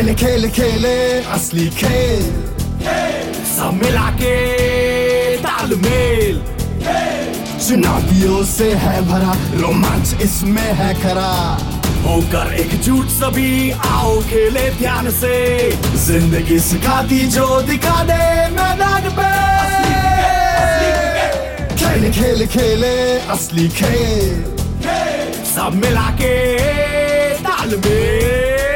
खेले खेले खेले असली खेल, सब मिला के तालमेल। चुनौतियों से है भरा रोमांच इसमें है खरा, होकर एकजुट सभी आओ खेले ध्यान से। जिंदगी सिखाती जो दिखा दे मैदान पे। खेले खेले खेले असली खेल, सब मिला के तालमेल।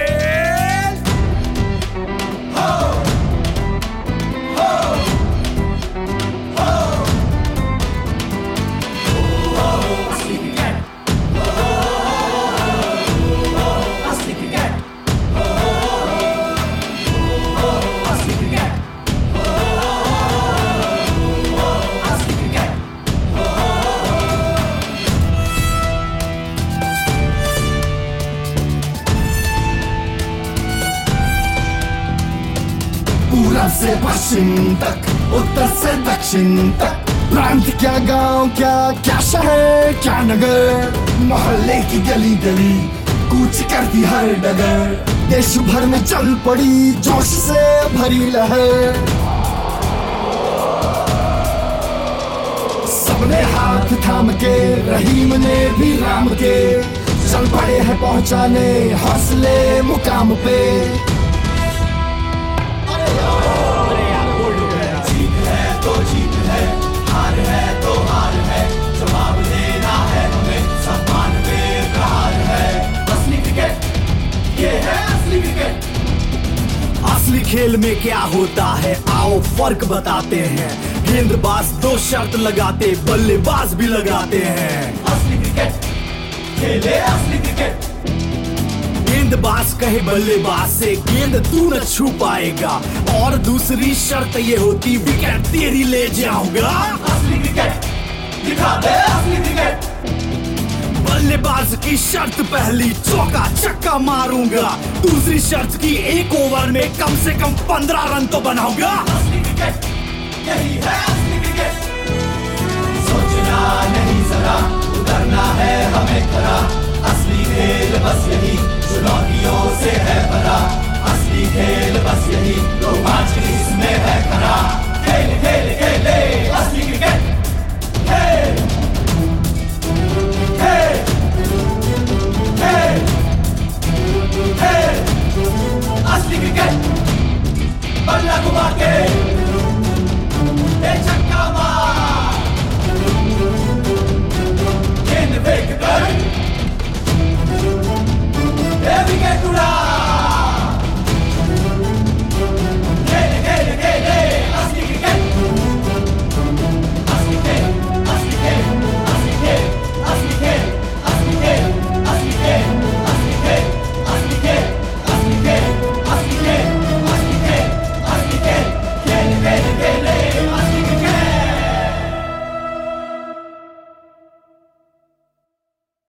पूरब से पश्चिम तक, उत्तर से दक्षिण तक, प्रांत क्या गांव क्या क्या शहर क्या नगर, मोहल्ले की गली गली कूच करती हर डगर। देश भर में चल पड़ी जोश से भरी लहर, सबने हाथ थाम के रहीम ने भी राम के, चल पड़े हैं पहुंचाने हौसले मुकाम पे। असली खेल में क्या होता है आओ फर्क बताते हैं। गेंदबाज दो शर्त लगाते, बल्लेबाज भी लगाते हैं। असली क्रिकेट खेले असली क्रिकेट। गेंदबाज कहे बल्लेबाज से गेंद तू न छू पाएगा, और दूसरी शर्त ये होती विकेट तेरी ले जाऊंगा। असली क्रिकेट दिखा दे असली क्रिकेट। बल्लेबाज की शर्त पहली चौका छक्का मारूंगा, दूसरी शर्त की एक ओवर में कम से कम 15 रन तो बनाऊंगा। असली क्रिकेट यही है असली क्रिकेट। सोचना नहीं जरा, उतरना है हमें खरा। असली खेल बस यही, चुनौतियों से है भरा। असली खेल बस यही, रोमांच इसमें है खरा। खेल खेल खेले असली क्रिकेट। असली क्रिकेट बल्ला घुमा के